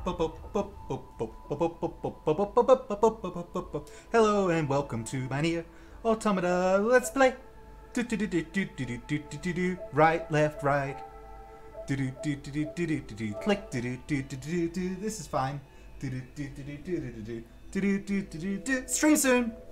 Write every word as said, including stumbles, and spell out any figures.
Hello and welcome to my Nier Automata Let's Play. Right, left, right. Click. This is fine. Stream soon.